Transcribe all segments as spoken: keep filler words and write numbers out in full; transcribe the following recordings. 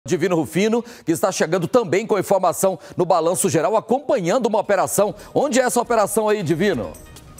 Divino Rufino, que está chegando também com informação no Balanço Geral, acompanhando uma operação. Onde é essa operação aí, Divino?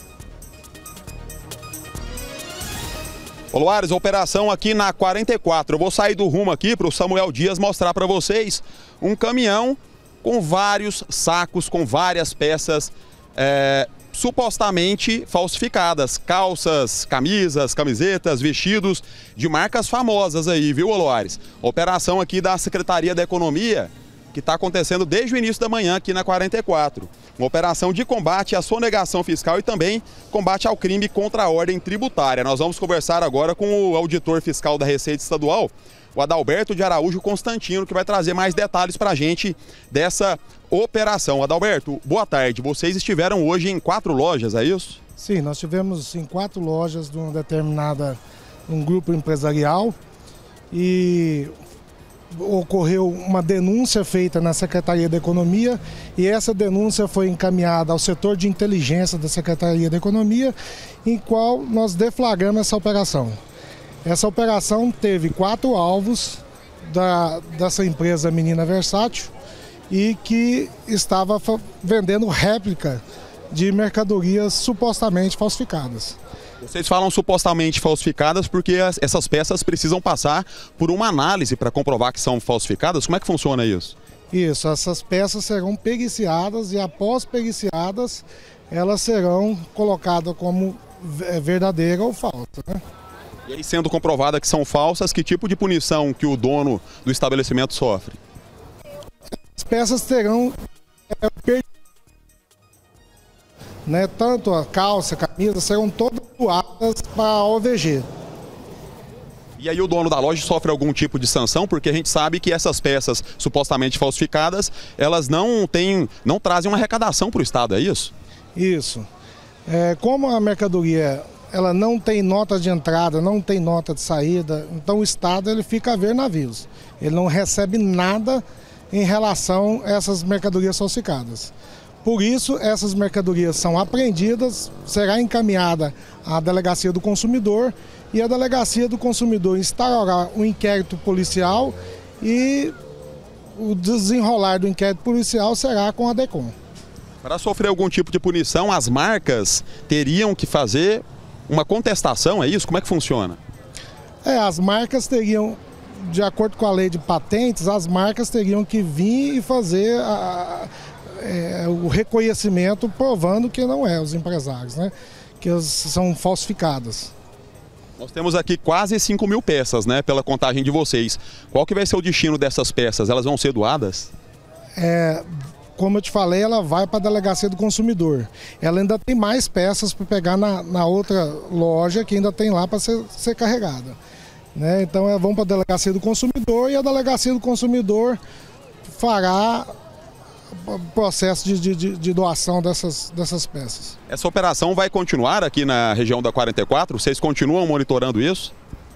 Ô Luares, operação aqui na quarenta e quatro. Eu vou sair do rumo aqui para o Samuel Dias mostrar para vocês um caminhão com vários sacos, com várias peças é, supostamente falsificadas. Calças, camisas, camisetas, vestidos de marcas famosas aí, viu, Luares? Operação aqui da Secretaria da Economia, que está acontecendo desde o início da manhã aqui na quarenta e quatro. Uma operação de combate à sonegação fiscal e também combate ao crime contra a ordem tributária. Nós vamos conversar agora com o auditor fiscal da Receita Estadual, o Adalberto de Araújo Constantino, que vai trazer mais detalhes para a gente dessa operação. Adalberto, boa tarde. Vocês estiveram hoje em quatro lojas, é isso? Sim, nós tivemos em quatro lojas de uma determinada, um grupo empresarial, e ocorreu uma denúncia feita na Secretaria da Economia, e essa denúncia foi encaminhada ao setor de inteligência da Secretaria da Economia, em qual nós deflagramos essa operação. Essa operação teve quatro alvos da, dessa empresa Menina Versátil e que estava vendendo réplica de mercadorias supostamente falsificadas. Vocês falam supostamente falsificadas porque as, essas peças precisam passar por uma análise para comprovar que são falsificadas? Como é que funciona isso? Isso, essas peças serão periciadas e após periciadas elas serão colocadas como verdadeira ou falsa, né? E aí, sendo comprovada que são falsas, que tipo de punição que o dono do estabelecimento sofre? As peças terão é, per... né, tanto a calça, a camisa, serão todas doadas para a O V G. E aí o dono da loja sofre algum tipo de sanção, porque a gente sabe que essas peças supostamente falsificadas, elas não têm, não trazem uma arrecadação para o Estado, é isso? Isso. É, como a mercadoria ela não tem nota de entrada, não tem nota de saída, então o Estado ele fica a ver navios. Ele não recebe nada em relação a essas mercadorias falsificadas. Por isso, essas mercadorias são apreendidas, será encaminhada à Delegacia do Consumidor e a Delegacia do Consumidor instaurará um inquérito policial e o desenrolar do inquérito policial será com a DECOM. Para sofrer algum tipo de punição, as marcas teriam que fazer uma contestação, é isso? Como é que funciona? É, as marcas teriam, de acordo com a lei de patentes, as marcas teriam que vir e fazer a, é, o reconhecimento provando que não é os empresários, né? Que elas são falsificadas. Nós temos aqui quase cinco mil peças, né? Pela contagem de vocês. Qual que vai ser o destino dessas peças? Elas vão ser doadas? É... Como eu te falei, ela vai para a Delegacia do Consumidor. Ela ainda tem mais peças para pegar na, na outra loja que ainda tem lá para ser, ser carregada, né? Então é, vão para a Delegacia do Consumidor e a Delegacia do Consumidor fará o processo de, de, de doação dessas, dessas peças. Essa operação vai continuar aqui na região da quarenta e quatro? Vocês continuam monitorando isso?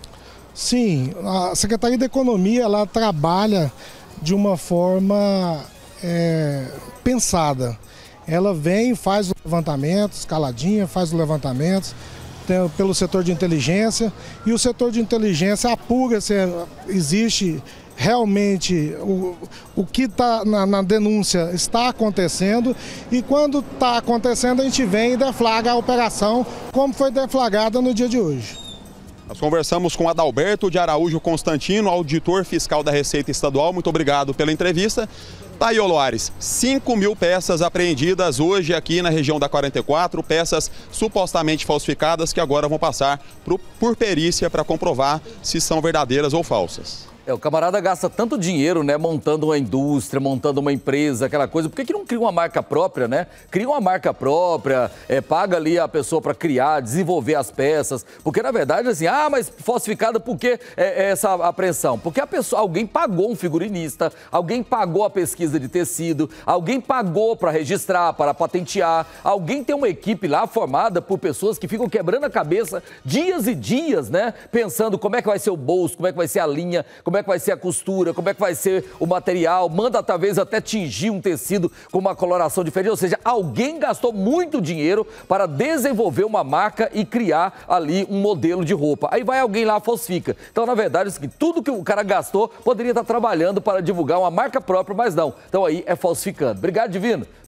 Sim, a Secretaria da Economia ela trabalha de uma forma É, pensada. Ela vem, faz o levantamento, escaladinha, faz o levantamento tem, pelo setor de inteligência, e o setor de inteligência apura se existe realmente o, o que está na, na denúncia está acontecendo, e quando está acontecendo a gente vem e deflagra a operação como foi deflagrada no dia de hoje. Nós conversamos com Adalberto de Araújo Constantino, auditor fiscal da Receita Estadual. Muito obrigado pela entrevista. Tá aí, Luares, cinco mil peças apreendidas hoje aqui na região da quarenta e quatro, peças supostamente falsificadas que agora vão passar por, por perícia para comprovar se são verdadeiras ou falsas. É, o camarada gasta tanto dinheiro, né, montando uma indústria, montando uma empresa, aquela coisa. Por que que não cria uma marca própria, né? Cria uma marca própria, é, paga ali a pessoa para criar, desenvolver as peças. Porque, na verdade, assim, ah, mas falsificada por que é, é essa apreensão? Porque a pessoa, alguém pagou um figurinista, alguém pagou a pesquisa de tecido, alguém pagou para registrar, para patentear, alguém tem uma equipe lá formada por pessoas que ficam quebrando a cabeça dias e dias, né? Pensando como é que vai ser o bolso, como é que vai ser a linha, como como é que vai ser a costura, como é que vai ser o material, manda talvez até tingir um tecido com uma coloração diferente, ou seja, alguém gastou muito dinheiro para desenvolver uma marca e criar ali um modelo de roupa. Aí vai alguém lá falsifica. Então, na verdade, é o seguinte, tudo que o cara gastou poderia estar trabalhando para divulgar uma marca própria, mas não. Então aí é falsificando. Obrigado, Divino.